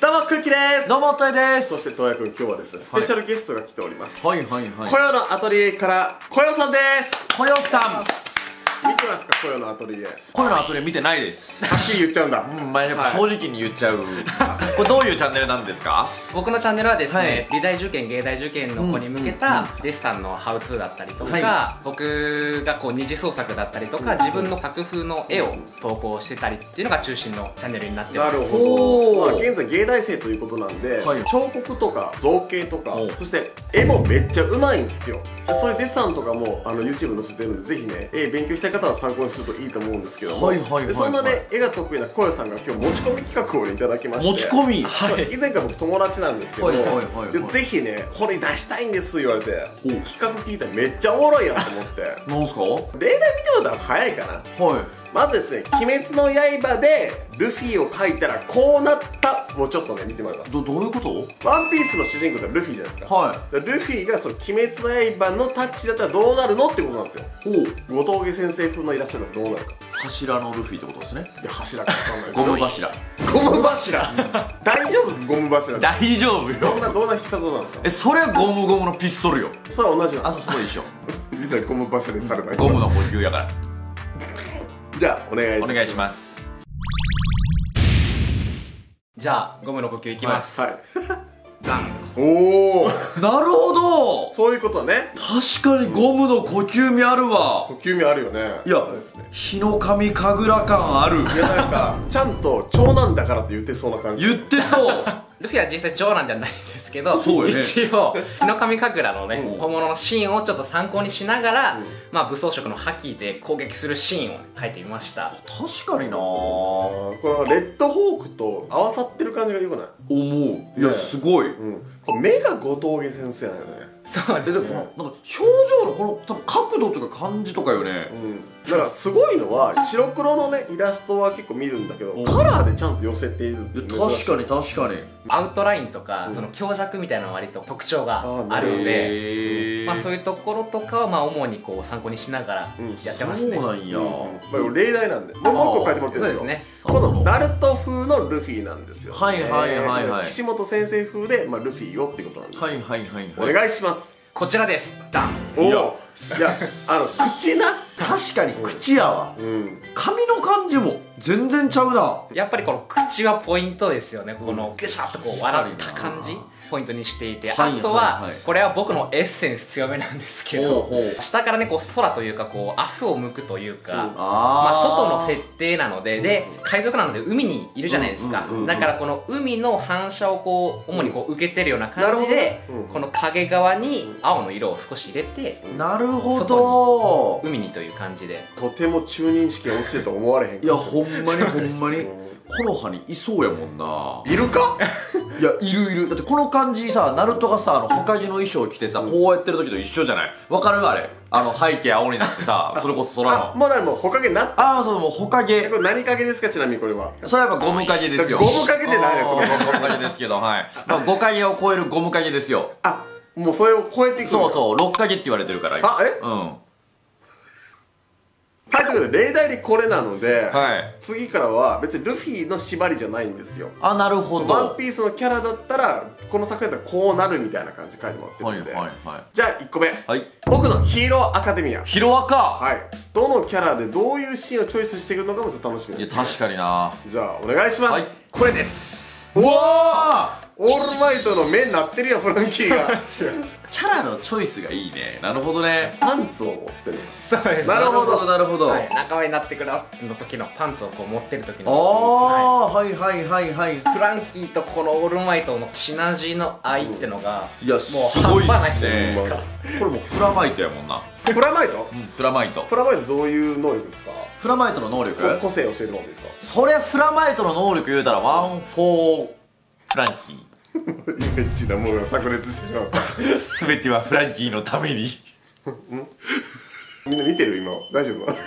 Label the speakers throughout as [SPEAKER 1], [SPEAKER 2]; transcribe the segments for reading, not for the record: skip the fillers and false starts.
[SPEAKER 1] どうも、くんきです。
[SPEAKER 2] どうも、たいです。
[SPEAKER 1] そして、とうやくん、今日はですね、スペシャルゲストが来ております。
[SPEAKER 2] はいはいはい。
[SPEAKER 1] こよのアトリエから、こよさんです。
[SPEAKER 2] こよさん。
[SPEAKER 1] 見てますか、こよのアトリエ。
[SPEAKER 2] こよのアトリエ見てないです。
[SPEAKER 1] はっきり言っちゃうんだ。
[SPEAKER 2] まあやっぱ正直に言っちゃう。これどういうチャンネルなんですか？
[SPEAKER 3] 僕のチャンネルはですね、美大受験、芸大受験の子に向けたデッサンのハウツーだったりとか、僕がこう二次創作だったりとか、自分の作風の絵を投稿してたりっていうのが中心のチャンネルになってます。
[SPEAKER 1] なるほど。現在芸大生ということなんで、
[SPEAKER 2] はい、
[SPEAKER 1] 彫刻とか造形とか、そして絵もめっちゃうまいんですよ。そういうデッサンとかもYouTube 載せてるんで、ぜひね、絵勉強したい方は参考にするといいと思うんですけども、そんなね、絵が得意なこよさんが今日持ち込み企画をいただきまして、
[SPEAKER 2] 持ち込み、
[SPEAKER 1] はい、以前から僕友達なんですけど、ぜひね、これ出したいんです言われて、企画聞いたらめっちゃおもろいやんと思って。
[SPEAKER 2] なんすか？
[SPEAKER 1] 例題見てもらったら早いかな。はい。まずですね、鬼滅の刃でルフィを描いたらこうなったをちょっとね見てもらいます。
[SPEAKER 2] どういうこと？
[SPEAKER 1] ワンピースの主人公ってルフィじゃないですか。
[SPEAKER 2] はい。
[SPEAKER 1] ルフィがその鬼滅の刃のタッチだったらどうなるのってことなんですよ。ほう。後藤家先生風のイラストだったらどうなるか。
[SPEAKER 2] 柱のルフィってことですね。
[SPEAKER 1] いや、柱か分かんないです。
[SPEAKER 2] ゴム柱。
[SPEAKER 1] ゴム柱。大丈夫？ゴム柱。
[SPEAKER 2] 大丈夫よ。
[SPEAKER 1] どんな必殺技なんですか？
[SPEAKER 2] それはゴムゴムのピストルよ。
[SPEAKER 1] それは同じなの？
[SPEAKER 2] あ、そう一緒。
[SPEAKER 1] みんなゴム柱にされない。
[SPEAKER 2] ゴムの補給やから。
[SPEAKER 1] じゃあお願いします。
[SPEAKER 3] じゃあゴムの呼吸いきます。
[SPEAKER 1] はい。
[SPEAKER 3] ガン。
[SPEAKER 1] おお。
[SPEAKER 2] なるほど。
[SPEAKER 1] そういうことね。
[SPEAKER 2] 確かにゴムの呼吸味あるわ。
[SPEAKER 1] 呼吸味あるよね。
[SPEAKER 2] いや、日の神神楽感ある。い
[SPEAKER 1] や、なんかちゃんと長男だからって言ってそうな感じ。
[SPEAKER 2] 言ってそう。
[SPEAKER 3] ルフィは実際長男じゃないんですけど、
[SPEAKER 2] そうよね、
[SPEAKER 3] 一応日の神神楽のね、本物のシーンをちょっと参考にしながら、まあ武装色の覇気で攻撃するシーンを描いてみました。
[SPEAKER 2] 確かにな。
[SPEAKER 1] このレッドホークと合わさってる感じがよくない？
[SPEAKER 2] 思う。いや、すごい。
[SPEAKER 1] 目が後藤家先生なんよね。
[SPEAKER 3] そうですね。
[SPEAKER 2] なんか表情のこの多分角度とか感じとかよね。
[SPEAKER 1] だからすごいのは白黒のねイラストは結構見るんだけど、カラーでちゃんと寄せているっていう。
[SPEAKER 2] 確かに確かに。
[SPEAKER 3] アウトラインとかその強弱みたいなのは割と特徴があるので、まあそういうところとかはまあ主にこう参考にしながらやってますね。
[SPEAKER 2] そうなんや。
[SPEAKER 1] 例題なんでもう一個書いてもらってるんですよ。
[SPEAKER 3] そうですね。
[SPEAKER 1] このナルト風のルフィなんですよ。
[SPEAKER 2] はいはいはいはい。
[SPEAKER 1] 岸本先生風でルフィよってことなんです。
[SPEAKER 2] はいはいはい。
[SPEAKER 1] お願いします。
[SPEAKER 3] こちらです。ダン。
[SPEAKER 1] おお。いや口な。
[SPEAKER 2] 確かに口やわ。髪の感じも全然ちゃうな。
[SPEAKER 3] やっぱりこの口はポイントですよね。このグシャッとこう笑った感じポイントにしていて、あとはこれは僕のエッセンス強めなんですけど、下からねこう空というかこう明日を向くというか、まあ外の設定なので、海賊なので海にいるじゃないですか。だからこの海の反射をこう主にこう受けてるような感じで、この影側に青の色を少し入れて、
[SPEAKER 2] なるほど、
[SPEAKER 3] 海にという感じで。
[SPEAKER 1] とても中任試験落ちてと思われへん。
[SPEAKER 2] いやほんまにほんまに木の葉にいそうやもんな。
[SPEAKER 1] いるか？
[SPEAKER 2] いやいる。だってこの感じさ、ナルトがさほかげの衣装着てさこうやってる時と一緒じゃない？わかる？あれ背景青になってさ、それこそ空の
[SPEAKER 1] もうほかげになった。
[SPEAKER 2] そう、もうほかげ。
[SPEAKER 1] これ何影ですか？ちなみにこれは
[SPEAKER 2] それはやっぱゴム影ですよ。
[SPEAKER 1] ゴム影って何や？その
[SPEAKER 2] ゴム影ですけど、はい。5影を超えるゴム影ですよ。
[SPEAKER 1] もうそれを超えていく。
[SPEAKER 2] そうそう、6影って言われてるから。
[SPEAKER 1] はい、ということで例題でこれなので、次からは別にルフィの縛りじゃないんですよ。
[SPEAKER 2] なるほど。
[SPEAKER 1] ワンピースのキャラだったらこの作品だったらこうなるみたいな感じで書いてもらってるんで、じゃあ1個目、僕のヒーローアカデミア。
[SPEAKER 2] ヒロアカ。
[SPEAKER 1] はい、どのキャラでどういうシーンをチョイスしていくのかもちょっと楽しみです。
[SPEAKER 2] いや確かにな。
[SPEAKER 1] じゃあお願いします。
[SPEAKER 3] これです。
[SPEAKER 1] うわー、オールマイトの目になってるよフランキーが。
[SPEAKER 2] キャラのチョイスがいいね。なるほどね。
[SPEAKER 1] パンツを持ってる。
[SPEAKER 3] そうです。
[SPEAKER 1] なるほど
[SPEAKER 2] なるほど。
[SPEAKER 3] 仲間になってくるの時のパンツをこう持ってる時の。
[SPEAKER 2] はい。フ
[SPEAKER 3] ランキーとこのオールマイトのシナジーの愛ってのが
[SPEAKER 2] いや
[SPEAKER 3] もう半端ないじゃないですか。
[SPEAKER 2] これもうフラマイトやもんな。
[SPEAKER 1] フラマイト？
[SPEAKER 2] フラマイト。
[SPEAKER 1] フラマイトどういう能力ですか？
[SPEAKER 2] フラマイトの能力？
[SPEAKER 1] 個性教えるもんですか？
[SPEAKER 2] そりゃフラマイトの能力言うたらワン・フォー・フランキー。
[SPEAKER 1] イメージなものが炸裂してしまった。
[SPEAKER 2] 全てはフランキーのために。
[SPEAKER 1] みんな見てる今大丈夫？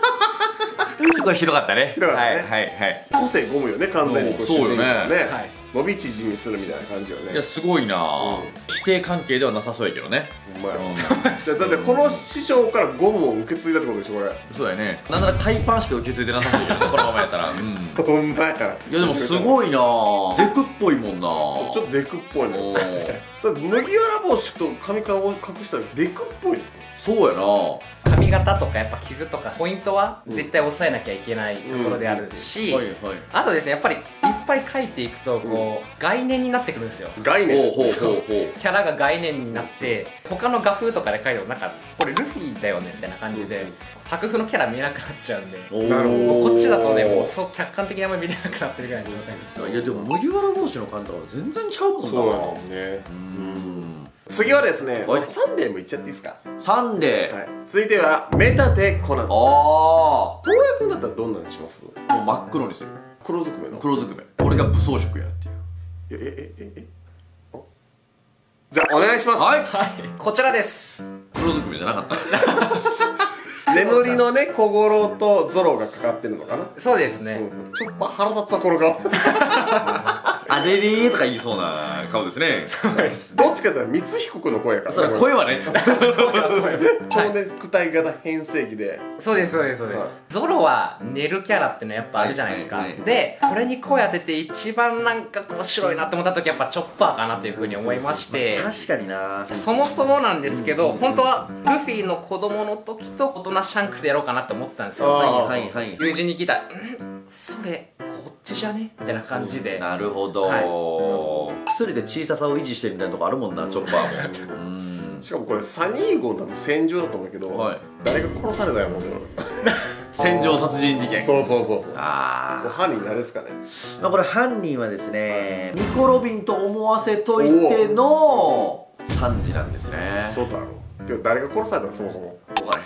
[SPEAKER 2] そこは広かったね。
[SPEAKER 1] 広かったね。個性ゴムよね完全に。
[SPEAKER 2] そうよね。
[SPEAKER 1] 伸び縮みするみたいな感じよね。
[SPEAKER 2] いやすごいな、師弟関係ではなさそうやけどね。
[SPEAKER 1] ほんまや。だってこの師匠からゴムを受け継いだってことでしょこれ。
[SPEAKER 2] そうやね。なんならタイパンしか受け継いでなさそうやけどね、このままやったら。
[SPEAKER 1] ほんまや。
[SPEAKER 2] いやでもすごいな、デクっぽいもんな。
[SPEAKER 1] ちょっとデクっぽいね。麦わら帽子と髪皮を隠したらデクっぽい。
[SPEAKER 2] そうやな。
[SPEAKER 3] 髪型とかやっぱ傷とかポイントは絶対抑えなきゃいけないところであるし、あとですねやっぱりいっぱい描いていくとこう概念になってくるんですよ。
[SPEAKER 1] 概念。
[SPEAKER 3] キャラが概念になって他の画風とかで描いてもなんかこれルフィだよねみたいな感じで作風のキャラ見えなくなっちゃうんで、
[SPEAKER 1] なるほど。
[SPEAKER 3] こっちだとねもうそう客観的にあんまり見れなくなってるぐらいの状態。
[SPEAKER 2] いやでも麦わら帽子の感じは全然ちゃうもんな。
[SPEAKER 1] そうやね。次はですね、サンデーもいっちゃっていいですか。
[SPEAKER 2] サンデー、
[SPEAKER 1] はい、続いてはメタテコナン。
[SPEAKER 2] ああ、
[SPEAKER 1] 東野君だったらどんなにします？
[SPEAKER 2] もう真っ黒にする。
[SPEAKER 1] 黒ずくめの。
[SPEAKER 2] 黒ずくめ。俺が武装色やっていう。
[SPEAKER 1] じゃあお願いします。
[SPEAKER 3] はい、こちらです。
[SPEAKER 2] 黒ずくめじゃなかった
[SPEAKER 1] 眠りのね小五郎とゾロがかかってるのかな。
[SPEAKER 3] そうですね、
[SPEAKER 1] ちょっと腹立つわこの顔。
[SPEAKER 2] あれれーとか言いそうな顔ですね。
[SPEAKER 3] そうです。
[SPEAKER 1] どっちかというと光彦君の声やから。
[SPEAKER 2] それ声はね。
[SPEAKER 1] 蝶ネクタイ型変声期で。
[SPEAKER 3] そうですそうですそうです。ゾロは寝るキャラってのやっぱあるじゃないですか。でこれに声当てて一番なんか面白いなって思った時やっぱチョッパーかなというふうに思いまして。
[SPEAKER 2] 確かにな。
[SPEAKER 3] そもそもなんですけど本当はルフィの子供の時と大人シャンクスやろうかなって思ったんですよ。友人に聞いたらそれこっちじゃねみたいな感じで。
[SPEAKER 2] なるほど、薬で小ささを維持してるみたいなとこあるもんな、チョッパーも。
[SPEAKER 1] しかもこれサニー号の多分戦場だと思うけど、誰が殺されたやもんね。
[SPEAKER 2] 戦場殺人事件。
[SPEAKER 1] そうそうそうそう。
[SPEAKER 2] ああ、
[SPEAKER 1] 犯人誰ですかね。
[SPEAKER 2] まあこれ犯人はですね、ニコ・ロビンと思わせといてのサンジなんですね。
[SPEAKER 1] そうだろう。でも誰が殺されたのそもそも。
[SPEAKER 2] お金。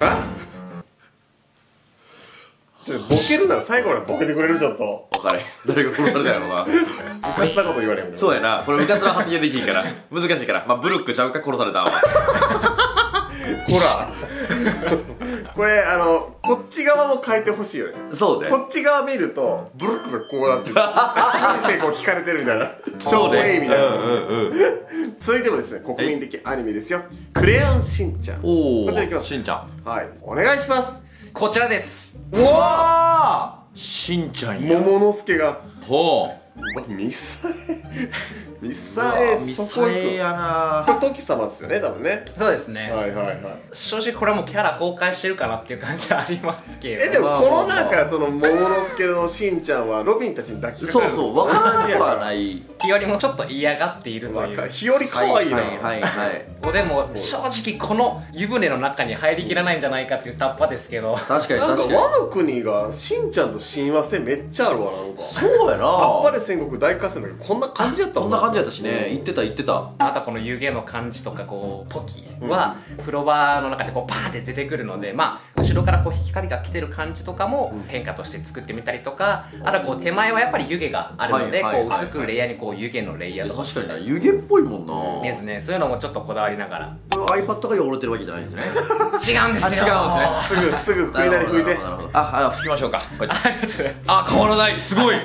[SPEAKER 1] ちょっとボケるなら最後までボケてくれる。ちょっと
[SPEAKER 2] 分かれ。誰が殺されたやろな。
[SPEAKER 1] うかつなこと言われへん。
[SPEAKER 2] そうやな、これうかつな発言できんから難しいから。まあブルックちゃうか殺されたわ。
[SPEAKER 1] ほらこれこっち側も変えてほしいよね。
[SPEAKER 2] そうね。
[SPEAKER 1] こっち側見るとブルックがこうなってる。小生こう引かれてるみたいな。
[SPEAKER 2] そうね。
[SPEAKER 1] みたいな。続いてもですね国民的アニメですよ。クレヨンしんちゃん。こちらいきます。
[SPEAKER 2] しんちゃん。
[SPEAKER 1] はい、お願いします。
[SPEAKER 3] こちらです。
[SPEAKER 1] うわ
[SPEAKER 2] ー、しんちゃんや。
[SPEAKER 1] 桃之助が。
[SPEAKER 2] ほう。
[SPEAKER 1] ミサエそこ行く
[SPEAKER 2] やな。
[SPEAKER 1] これトキ様ですよね多分ね。
[SPEAKER 3] そうですね。
[SPEAKER 1] はいはいはい。
[SPEAKER 3] 正直これはもうキャラ崩壊してるかなっていう感じはありますけど。
[SPEAKER 1] でもこの中その桃之助のしんちゃんはロビンたちに抱きかかる。
[SPEAKER 2] そうそう、分からなくはない。
[SPEAKER 3] 日和もちょっと嫌がっているという。
[SPEAKER 1] 日和可愛いな。
[SPEAKER 3] でも正直この湯船の中に入りきらないんじゃないかっていうタッパですけど。
[SPEAKER 2] 確かに
[SPEAKER 1] なんか和の国がしんちゃんと親和性めっちゃあるわ。なんか
[SPEAKER 2] そうやな。
[SPEAKER 1] あっぱれ戦国大合戦だけどこんな感じやったもん。
[SPEAKER 2] こんな感じやったしね。言ってた言ってた。
[SPEAKER 3] またこの湯気の感じとかこう時は風呂場の中でこうパーンって出てくるので、まあ後ろからこう光が来てる感じとかも変化として作ってみたりとか、あとはこう手前はやっぱり湯気があるのでこう薄くレイヤーにこう湯気のレイヤーとか。
[SPEAKER 2] 確かにな、湯気っぽいもんな。
[SPEAKER 3] ですね。そういうのもちょっとこだわりながら。
[SPEAKER 2] これ iPad が汚れてるわけじゃないんですね。
[SPEAKER 3] 違うんですよ。
[SPEAKER 2] 違うんですね。
[SPEAKER 1] すぐクリナリ拭いて。
[SPEAKER 2] 拭きましょうか。あ、変わらない。すごい。
[SPEAKER 1] はい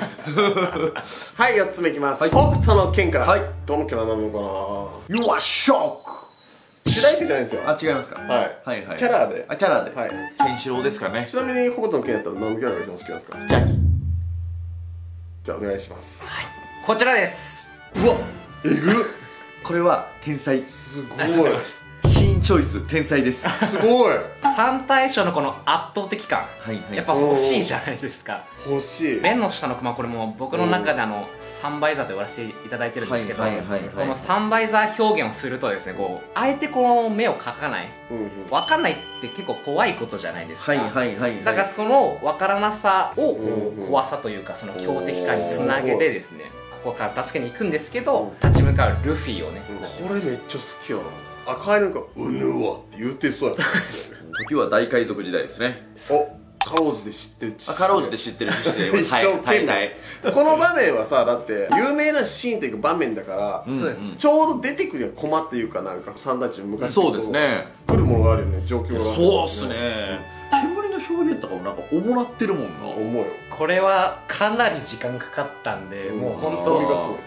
[SPEAKER 1] 、4つ目いきます。北斗の拳から。どのキャラなのかな。You are shock。主題歌じゃないんですよ。
[SPEAKER 2] あ、違いますか。
[SPEAKER 1] はいはい。キャラで。
[SPEAKER 2] あ、キャラで。
[SPEAKER 1] はい。
[SPEAKER 2] ケンシロウですかね。
[SPEAKER 1] ちなみに北斗の拳やったら何のキャラが一番好きなんですか。
[SPEAKER 2] ジャキ。
[SPEAKER 1] じゃあお願いします。
[SPEAKER 3] はい。こちらです。
[SPEAKER 1] うわ、えぐ。
[SPEAKER 2] これは天才。
[SPEAKER 1] すごい。
[SPEAKER 2] シーンチョイス天才です。
[SPEAKER 1] すごい。
[SPEAKER 3] 3対称のこの圧倒的感、やっぱ欲しいじゃないですか。
[SPEAKER 1] 欲しい。
[SPEAKER 3] 目の下のクマ、これも僕の中でサンバイザーと言わせていただいてるんですけど、このサンバイザー表現をするとですね、こうあえてこの目を描かない、分かんないって結構怖いことじゃないですか。だからその分からなさを怖さというかその強敵感につなげてですね、ここから助けに行くんですけど、立ち向かうルフィをね、
[SPEAKER 1] これめっちゃ好きやな。赤いのがうぬわって言ってそうやった。
[SPEAKER 2] 時は大海賊時代ですね。
[SPEAKER 1] お、かろうじて知ってる。
[SPEAKER 2] かろうじて知ってる知ってる。
[SPEAKER 1] 一生懸命。この場面はさ、だって有名なシーンというか場面だから、ちょうど出てくるよ。コマっていうかなんか三大地の昔
[SPEAKER 2] そうですね。
[SPEAKER 1] 来るものがあるよね、状況が。
[SPEAKER 2] そうっすね。煙の表現とかもなんか重なってるもんな。
[SPEAKER 1] 思うよ。
[SPEAKER 3] これはかなり時間かかったんで、もう本当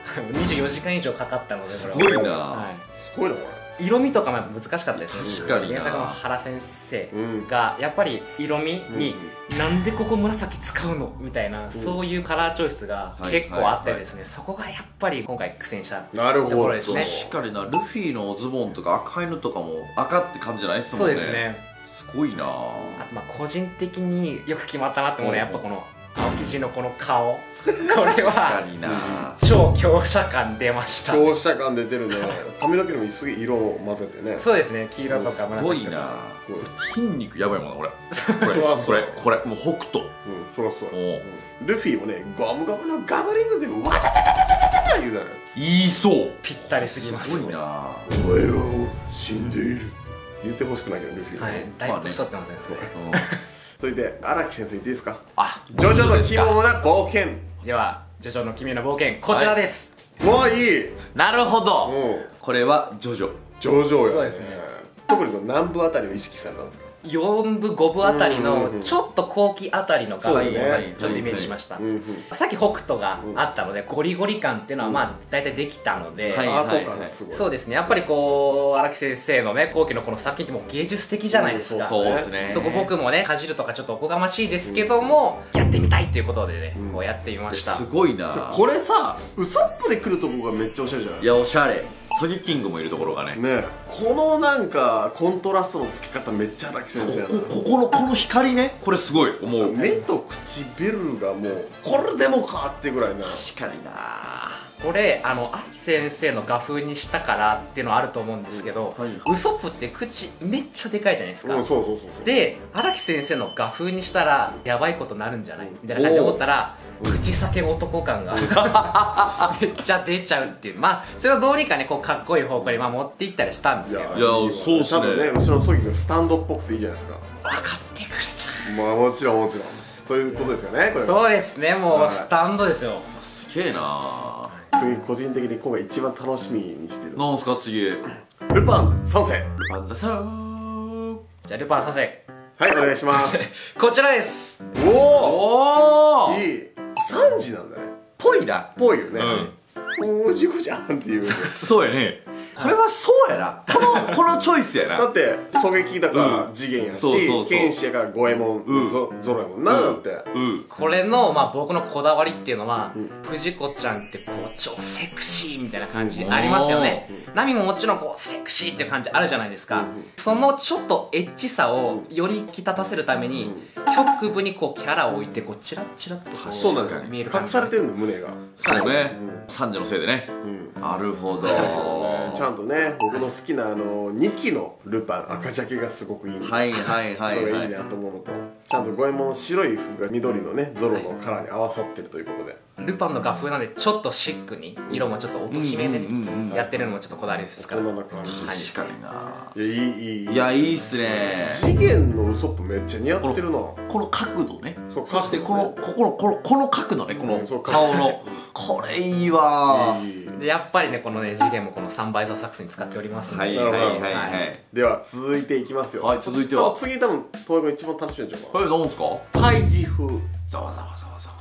[SPEAKER 3] 24時間以上かかったので、
[SPEAKER 2] すごいな、
[SPEAKER 1] すごいなこれ。
[SPEAKER 3] 色味とかも難しかったですね。
[SPEAKER 2] 確かにな。
[SPEAKER 3] 原作の原先生がやっぱり色味になんでここ紫使うのみたいな、そういうカラーチョイスが結構あってですね、そこがやっぱり今回苦戦したところですね。
[SPEAKER 2] 確かにな。ルフィのズボンとか赤いのとかも赤って感じじゃないですもんね。
[SPEAKER 3] そうですね。
[SPEAKER 2] すごいな。あ
[SPEAKER 3] とまあ個人的によく決まったなって思うのはやっぱこの青生地のこの顔、これは超強者感出ました。
[SPEAKER 1] 強者感出てるね。髪の毛にもすげえ色を混ぜてね。
[SPEAKER 3] そうですね、黄色とか紫とか。
[SPEAKER 2] すごいな。筋肉やばいもんなこれ。これもう北斗。
[SPEAKER 1] そらそう。ルフィもね、ゴムゴムのガトリングでわたたたたたた言うだよ。
[SPEAKER 2] 言いそう。
[SPEAKER 3] ぴったりすぎます。
[SPEAKER 2] すごいな。
[SPEAKER 1] お前はもう死んでいる。言ってほしくないけどルフィは。
[SPEAKER 3] はい、だいぶ年取ってますね。
[SPEAKER 1] それで荒木先生いっていいですか。
[SPEAKER 2] ジ
[SPEAKER 1] ョジョの奇妙な冒険。
[SPEAKER 3] ではジョジョの奇妙な冒険、こちらです。
[SPEAKER 1] わあいい。
[SPEAKER 2] なるほど。これはジョジョ。
[SPEAKER 1] ジョジョよ。
[SPEAKER 3] そうですね。
[SPEAKER 1] 特に南部あたりを意識されたんですか。
[SPEAKER 3] 4部5部あたりのちょっと後期あたりの画風をちょっとイメージしました。さっき北斗があったのでゴリゴリ感っていうのはまあ大体できたので、そうですね、やっぱりこう荒木先生のね後期のこの作品ってもう芸術的じゃないですか。
[SPEAKER 2] そうですね。
[SPEAKER 3] そこ僕もねかじるとかちょっとおこがましいですけどもやってみたいっていうことでねこうやってみました。
[SPEAKER 2] すごいな。
[SPEAKER 1] これさウソップで来るとこがめっちゃおしゃれじゃない。
[SPEAKER 2] いやおしゃれ。ソニキングもいるところがね。
[SPEAKER 1] このなんかコントラストのつき方めっちゃ荒木先生やな。
[SPEAKER 2] この光ね、これすごい思う。
[SPEAKER 1] 目と唇がもうこれでもかってぐらいな。
[SPEAKER 2] 確かにな。
[SPEAKER 3] これ荒木先生の画風にしたからっていうのはあると思うんですけど、ウソップって口めっちゃでかいじゃないですか。で荒木先生の画風にしたらやばいことなるんじゃないみたいな感じで思ったら、口裂け男感がめっちゃ出ちゃうっていう、まあそれをどうにかねこうかっこいい方向に持っていったりしたんですけど、
[SPEAKER 2] いやそうっすね。
[SPEAKER 1] ちゃんとね後ろのソギがスタンドっぽくていいじゃないですか。
[SPEAKER 3] 分かってくれた。
[SPEAKER 1] まあもちろんそういうことですよねこれ。
[SPEAKER 3] そうですね、もうスタンドですよ。
[SPEAKER 2] すげえな。
[SPEAKER 1] 次個人的に今回一番楽しみにしてる
[SPEAKER 2] なんすか次。
[SPEAKER 1] ルパン三世。
[SPEAKER 2] ルパンザさん。
[SPEAKER 3] じゃあルパン三世、
[SPEAKER 1] はいお願いします。
[SPEAKER 3] こちらです。
[SPEAKER 1] おおいい。3時なんだね。
[SPEAKER 2] ぽいな。
[SPEAKER 1] ぽいよね。おじこじゃんっていう。
[SPEAKER 2] そうやね。これはそうやな。このチョイスやな。
[SPEAKER 1] だって狙撃だから次元やし、剣士やから五右衛門、ゾロやもんな。だって
[SPEAKER 3] これのまあ僕のこだわりっていうのは、藤子ちゃんってこう超セクシーみたいな感じありますよね。ナミももちろんこうセクシーって感じあるじゃないですか。そのちょっとエッチさをより引き立たせるために局部にこうキャラを置いてこうチラッチラッとこう見える感じ。
[SPEAKER 1] 隠されてるの胸が。
[SPEAKER 2] そうね。三女のせいでね。なるほど。
[SPEAKER 1] ちゃんとね僕の好きな2期のルパン赤ジャケがすごくいい。
[SPEAKER 2] はいはいはい。
[SPEAKER 1] それいいなと思うのと、ちゃんと五右衛門の白い服が緑のねゾロのカラーに合わさってるということで。
[SPEAKER 3] ルパンの画風なんでちょっとシックに色もちょっと落とし目でやってるのもちょっとこだわりですから。
[SPEAKER 2] 確かにな。
[SPEAKER 1] い
[SPEAKER 2] やいいっすね。
[SPEAKER 1] 次元のウソップめっちゃ似合ってるな。
[SPEAKER 2] この角度ね。そしてこの角度ね、この顔のこれいいわ。
[SPEAKER 3] でやっぱりねこのね次元もこの3倍座サックスに使っておりますので。
[SPEAKER 1] では続いていきますよ。
[SPEAKER 2] はい、続いては
[SPEAKER 1] 次多分東映が一番楽しみんじゃうかな。
[SPEAKER 2] 何すか。
[SPEAKER 1] 胎児風。
[SPEAKER 2] ざわざわざわざわ。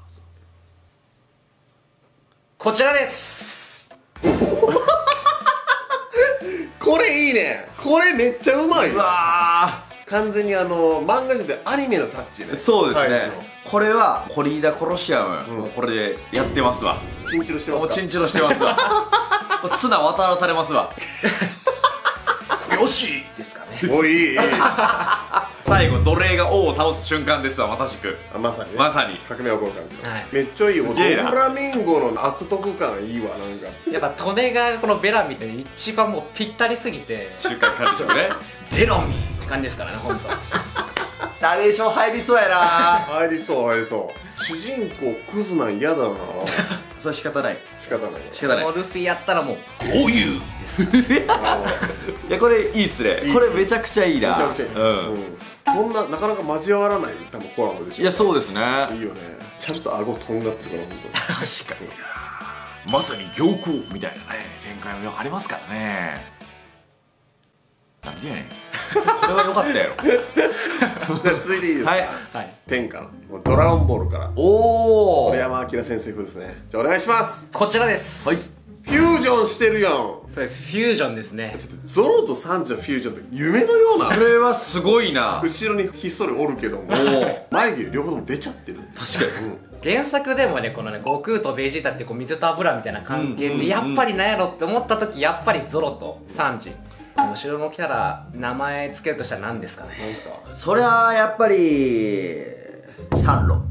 [SPEAKER 3] こちらです。
[SPEAKER 1] これいいね。これめっちゃうまい。
[SPEAKER 2] うわ
[SPEAKER 1] 完全に漫画でアニメのタッチね。
[SPEAKER 2] そうですね。これはコリーダコロシアム、これでやってますわ。
[SPEAKER 1] チンチロしてますか。
[SPEAKER 2] チンチロしてますわ。綱渡らされますわ。よしですかね。
[SPEAKER 1] おいいい。
[SPEAKER 2] 最後奴隷が王を倒す瞬間ですわ。まさしく
[SPEAKER 1] まさに
[SPEAKER 2] まさに
[SPEAKER 1] 革命起こる感じの。めっちゃいいよ。ドフラミンゴの悪徳感いいわ。なんか
[SPEAKER 3] やっぱ利根がこのベラミって一番もうぴったりすぎて
[SPEAKER 2] 中間感ですよね。
[SPEAKER 3] ベラミって感じですからね。本当
[SPEAKER 2] ナレーション入りそうやな。
[SPEAKER 1] 入りそう。主人公クズなん嫌だな。
[SPEAKER 2] それは仕方ない。
[SPEAKER 1] 仕方ない。
[SPEAKER 3] ルフィやったらもうこういうです
[SPEAKER 2] いやこれいいっすね。これめちゃくちゃいいな。
[SPEAKER 1] めちゃくちゃいい。こんななかなか交わらない多分コラボでしょ。
[SPEAKER 2] いやそうですね。
[SPEAKER 1] いいよね。ちゃんと顎とんがってるから本当に。
[SPEAKER 2] 確かに。まさに行幸みたいなね展開もありますからね。なんでやねん。 これは良かったやろ。
[SPEAKER 1] じゃあ続いていいですか。
[SPEAKER 3] はい。
[SPEAKER 1] 天下のドラゴンボールから
[SPEAKER 2] おお。
[SPEAKER 1] 鳥山明先生風ですね。じゃあお願いします。
[SPEAKER 3] こちらです。
[SPEAKER 2] はい。
[SPEAKER 1] フュージョンしてるやん。
[SPEAKER 3] そうです。フュージョンですね。
[SPEAKER 1] ちょっとゾロとサンジのフュージョンって夢のような。
[SPEAKER 2] これはすごいな。
[SPEAKER 1] 後ろにひっそりおるけども、眉毛両方とも出ちゃってる。
[SPEAKER 2] 確かに。
[SPEAKER 3] 原作でもね、このね、悟空とベジータってこう水と油みたいな関係で、やっぱりなんやろって思った時、やっぱりゾロとサンジ。後ろの来たら名前つけるとしたら何ですかね。
[SPEAKER 1] 何ですか。
[SPEAKER 2] そりゃやっぱりサンロ。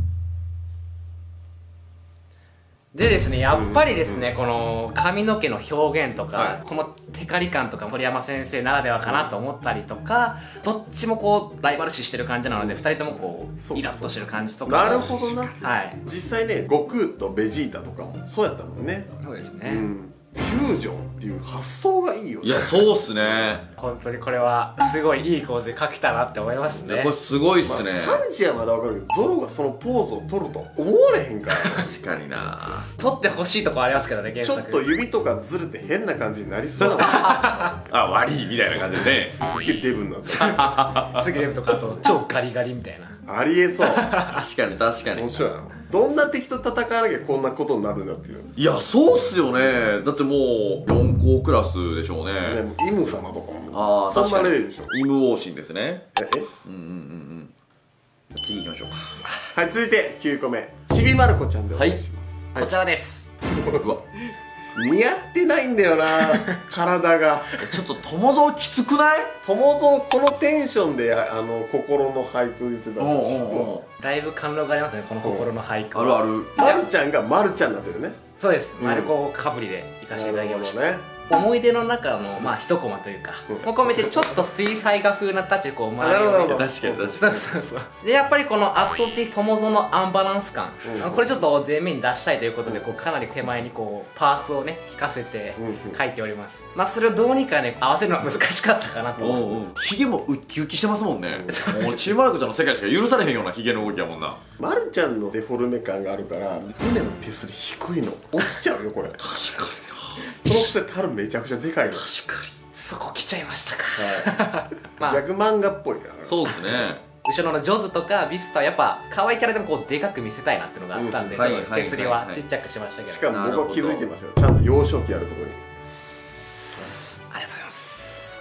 [SPEAKER 3] でですね、やっぱりですね、この髪の毛の表現とか、
[SPEAKER 1] はい
[SPEAKER 3] このテカリ感とか鳥山先生ならではかなと思ったりとか、どっちもこうライバル視してる感じなので、2人ともこ
[SPEAKER 1] そう
[SPEAKER 3] うイラッとしてる感じとか。
[SPEAKER 1] なるほどな。
[SPEAKER 3] はい。
[SPEAKER 1] 実際ね、悟空とベジータとかもそうやったもんね。
[SPEAKER 3] そうですね。
[SPEAKER 1] フュージョンっていう発想がいいよね。
[SPEAKER 2] いや、そうっすね。
[SPEAKER 3] 本当にこれはすごいいい構図で描けたなって思いますね。
[SPEAKER 2] これすごいっ
[SPEAKER 1] まあ、
[SPEAKER 2] すね。
[SPEAKER 1] サンジはまだ分かるけど、ゾロがそのポーズを取ると思われへんから。
[SPEAKER 2] 確かにな。
[SPEAKER 3] 撮ってほしいとこありますけどね、原
[SPEAKER 1] ちょっ
[SPEAKER 3] 作。
[SPEAKER 1] と指とかずれて変な感じになりそうなの。
[SPEAKER 2] あ、悪いみたいな感じでね。
[SPEAKER 1] すっげえデブになって
[SPEAKER 3] すぐデブとかあと超ガリガリみたいな。
[SPEAKER 1] ありえそう。
[SPEAKER 2] 確かに確かに
[SPEAKER 1] 面。白いな。どんな敵と戦わなきゃこんなことになるんだっていう。
[SPEAKER 2] いや、そうっすよね。だってもう4校クラスでしょうね。
[SPEAKER 1] ね、もうイム様とかも
[SPEAKER 2] ああ、
[SPEAKER 1] そん
[SPEAKER 2] 確かに。
[SPEAKER 1] なレベルでしょ。
[SPEAKER 2] イム王神ですね。
[SPEAKER 1] え
[SPEAKER 2] 次行きましょうか。
[SPEAKER 1] はい、続いて9個目、ちびまる子ちゃんでお願いします。
[SPEAKER 3] こちらです。
[SPEAKER 2] うわ、
[SPEAKER 1] 似合ってないんだよな体が。
[SPEAKER 2] ちょっと友蔵きつくない？
[SPEAKER 1] 友蔵このテンションで心の俳句言ってたんですよ。
[SPEAKER 3] だいぶ感動がありますね、この心の俳句。
[SPEAKER 2] あるある。
[SPEAKER 1] まるちゃんがまるちゃんになってるね。
[SPEAKER 3] そうです。丸子かぶりで行かせていただきました。
[SPEAKER 1] ね。
[SPEAKER 3] 思い出の中のまあ一コマというか、も込めてちょっと水彩画風なタッチでこう
[SPEAKER 1] なるほどなるほど。
[SPEAKER 2] 確かに確かに。
[SPEAKER 3] そうそうそう。でやっぱりこの圧倒的友蔵のアンバランス感、これちょっと前面に出したいということでこうかなり手前にこうパースをね引かせて書いております。まあそれをどうにかね合わせるのは難しかったかなと。
[SPEAKER 2] ヒゲもウッキウキしてますもんね。もうちびまる子ちゃんの世界しか許されへんようなヒゲの動きやもんな。
[SPEAKER 1] まるちゃんのデフォルメ感があるから船の手すり低いの落ちちゃうよこれ。確かに。そのくせたるめちゃくちゃでかいの。
[SPEAKER 2] 確かに。
[SPEAKER 3] そこ来ちゃいましたか。まあ
[SPEAKER 1] 逆漫画っぽいからね。
[SPEAKER 2] そうですね。
[SPEAKER 3] 後ろのジョズとかビスタはやっぱ可愛いキャラでもこうでかく見せたいなっていうのがあったんで、ちょっと手すりはちっちゃくしましたけど。
[SPEAKER 1] しかも僕は気づいてますよ。ちゃんと幼少期やることに。
[SPEAKER 3] ありがとうございます。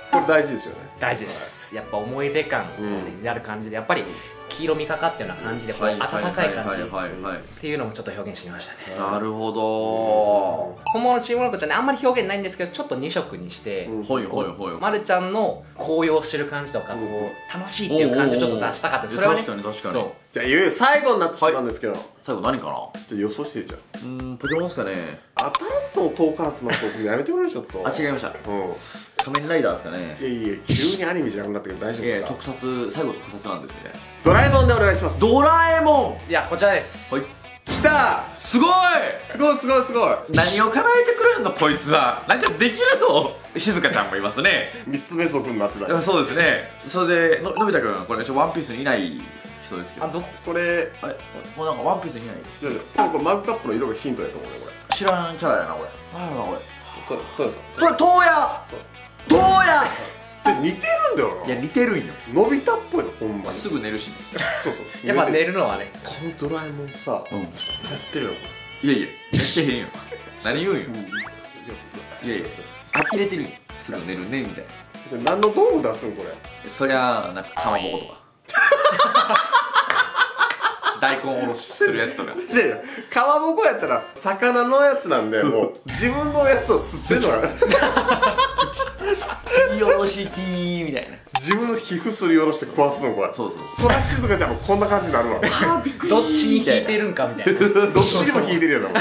[SPEAKER 1] これ大事ですよね。
[SPEAKER 3] 大事です。やっぱ思い出感になる感じでやっぱり黄色みかかったような感じでこう温かい感じっていうのもちょっと表現してみましたね。
[SPEAKER 2] なるほど。
[SPEAKER 3] 本物のチームの子ちゃんねあんまり表現ないんですけどちょっと2色にして
[SPEAKER 2] ほいほいほい。
[SPEAKER 3] まるちゃんの高揚してる感じとかこう楽しいっていう感じをちょっと出したかった。それはね
[SPEAKER 2] 確かに確かに。
[SPEAKER 1] じゃあいよいよ最後になってしまうんですけど、
[SPEAKER 2] 最後何かな？
[SPEAKER 1] ちょっと予想してじゃん。
[SPEAKER 2] ポケモンですかね。
[SPEAKER 1] 当たらずとも遠からずのことやめてくれちょっと。
[SPEAKER 2] あ、違いました。仮面ライダーですかね。
[SPEAKER 1] いやいや急にアニメじゃなくなったけど大丈夫ですか。
[SPEAKER 2] 特撮、最後特撮なんですよね。
[SPEAKER 1] ドラえもんでお願いします。
[SPEAKER 2] ドラえもん。
[SPEAKER 3] いやこちらです。
[SPEAKER 2] はい。
[SPEAKER 1] きた
[SPEAKER 2] すごい。
[SPEAKER 1] すごいすごいすごい。
[SPEAKER 2] 何を叶えてくれんのこいつは。なんかできるの？しずかちゃんもいますね。
[SPEAKER 1] 三つ目族になってた。
[SPEAKER 2] そうですね。それでのび太くんこれワンピースにいない人ですけど。
[SPEAKER 1] これ
[SPEAKER 2] あれもうなんかワンピースにいない。
[SPEAKER 1] いやいや多分これマグカップの色がヒントやと思うねこれ。
[SPEAKER 2] 知らんキャラやなこれ。なんやろなこれ。
[SPEAKER 1] トヨさん。
[SPEAKER 2] これトウヤ。トウヤ。
[SPEAKER 1] 似てるんだよな。
[SPEAKER 2] いや似てるんよ。
[SPEAKER 1] のび太っぽいのほんまに。
[SPEAKER 2] すぐ寝るし。
[SPEAKER 3] そうそう。やっぱ寝るのはね。
[SPEAKER 1] このドラえもんさ、ずっとやってるよ。
[SPEAKER 2] いやいややってへんよ。何言うんよ。いやいや呆れてるよ。すぐ寝るねみたい
[SPEAKER 1] な。何の道具出すんこれ。
[SPEAKER 2] そりゃなんかかまぼことか。大根おろしするやつとか。
[SPEAKER 1] いやいや、かまぼこやったら魚のやつなんで、もう自分のやつを吸ってんのが
[SPEAKER 2] すりおろしティーみたいな。
[SPEAKER 1] 自分の皮膚すりおろして壊すのこれ。
[SPEAKER 2] そうそう
[SPEAKER 1] そらしずかちゃんもこんな感じになるわ。
[SPEAKER 3] どっちに引いてるんかみたいな。
[SPEAKER 1] どっちにも引いてるよな。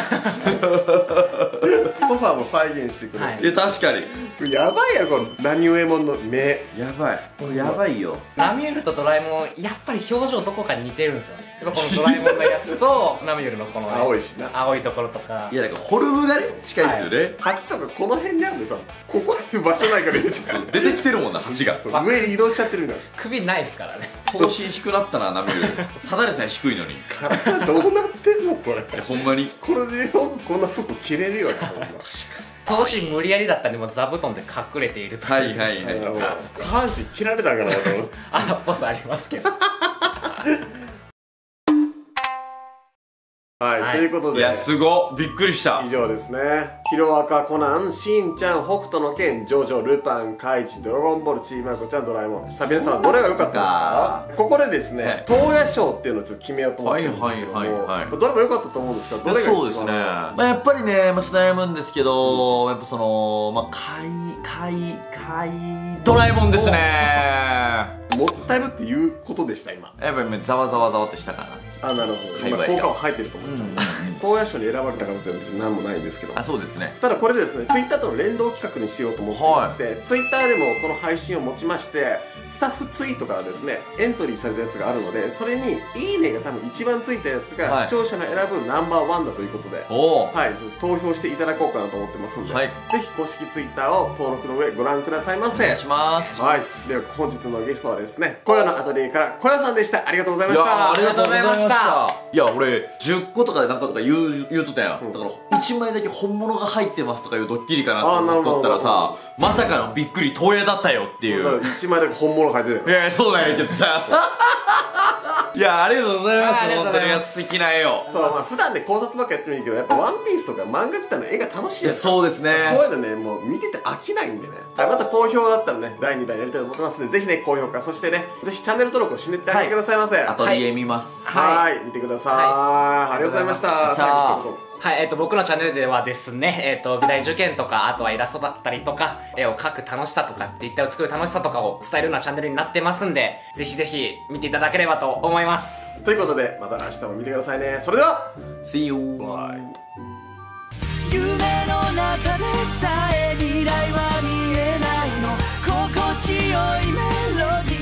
[SPEAKER 1] ソファーも再現してくれる。
[SPEAKER 2] いや確かに。
[SPEAKER 1] やばいやろこの何右衛門の目。
[SPEAKER 2] やばい。これやばいよ。
[SPEAKER 3] ナミュールとドラえもんやっぱり表情どこかに似てるんですよね。やっぱこのドラえもんのやつとナミュールのこの
[SPEAKER 1] 青いしな。
[SPEAKER 3] 青いところとか。
[SPEAKER 2] いやだからフォルムがね近いですよね。
[SPEAKER 1] 蜂とかこの辺にあるんでさ、ここに場所ないからいいじゃん。
[SPEAKER 2] 出てきてるもんな蜂が。
[SPEAKER 1] 上に移動しちゃってるみたいな。
[SPEAKER 3] 首ないですからね。
[SPEAKER 2] 頭身低くなったなナミュール。ただでさえ低いのに。
[SPEAKER 1] 体どうなってんのこれ。
[SPEAKER 2] ほんまに。
[SPEAKER 1] これでよくこんな服着れるよね。
[SPEAKER 3] 投資無理やりだったんでもう座布団で隠れているという
[SPEAKER 2] はいはいはい
[SPEAKER 1] 下半身切られたんかなと思って。
[SPEAKER 3] 穴っぽさありますけど
[SPEAKER 1] はい、ということで、
[SPEAKER 2] いやすごっ、びっくりした。
[SPEAKER 1] 以上ですね。ヒロアカ、コナン、しんちゃん、北斗の拳、ジョジョ、ルパン、カイチ、ドラゴンボール、ちーまる子ちゃん、ドラえもん。さあ皆さんどれが良かったですか？ここでですね、東野賞っていうのをちょっと決めようと思ってるんですけども、どれも良かったと思うんですが、どれが一番？
[SPEAKER 2] そうですね、まあやっぱりね、悩むんですけど、やっぱそのドラえもんですね。
[SPEAKER 1] もったいぶっていうことでした。今
[SPEAKER 2] やっぱりざわざわざわってしたかな。
[SPEAKER 1] あ、なるほど。今効果は入ってると思っちゃう。東野賞に選ばれた可能性は別に何もないんですけど。
[SPEAKER 2] あ、そうですね。
[SPEAKER 1] ただこれですね、ツイッターとの連動企画にしようと思ってまして、ツイッターでもこの配信をもちましてスタッフツイートからですねエントリーされたやつがあるので、それにいいねが多分一番ついたやつが視聴者の選ぶナンバーワンだということで、はい、ちょっと投票していただこうかなと思ってますんで、ぜひ公式ツイッターを登録の上ご覧くださいませ。お願いします。はい、では本日のゲストはですね、小屋のアトリエから小屋さんでした。ありがとうございました。
[SPEAKER 2] ありがとうございました。いや俺10個とかで何個とか言うとったやん、だから1枚だけ本物が入ってますとかいうドッキリかなと思っとったらさ、まさかのびっくり東映だったよっていう。
[SPEAKER 1] 1枚だけ本物入ってたよ。
[SPEAKER 2] いやそうだよけどさいやありがとうございます。本当に素敵な絵を。
[SPEAKER 1] そう、まあ普段で考察ばっかやってもいいけど、やっぱワンピースとか漫画自体の絵が楽しいやつ。
[SPEAKER 2] そうですね。
[SPEAKER 1] こういうのね、もう見てて飽きないんでね。はい、また好評だったらね、第2弾やりたいと思ってますので、ぜひね、高評価、そしてね、ぜひチャンネル登録をしねってあげてくださいませ。
[SPEAKER 2] アトリエ見ます。
[SPEAKER 1] はい、見てください。ありがとうございました。
[SPEAKER 3] はい、僕のチャンネルではですね、美大受験とか、あとはイラストだったりとか、絵を描く楽しさとか、立体を作る楽しさとかを伝えるようなチャンネルになってますんで、ぜひぜひ見ていただければと思います。
[SPEAKER 1] ということで、また明日も見てくださいね。それでは
[SPEAKER 2] See you!
[SPEAKER 1] バイ。
[SPEAKER 4] 夢の中でさえ未来は見えないの心地よいメロディー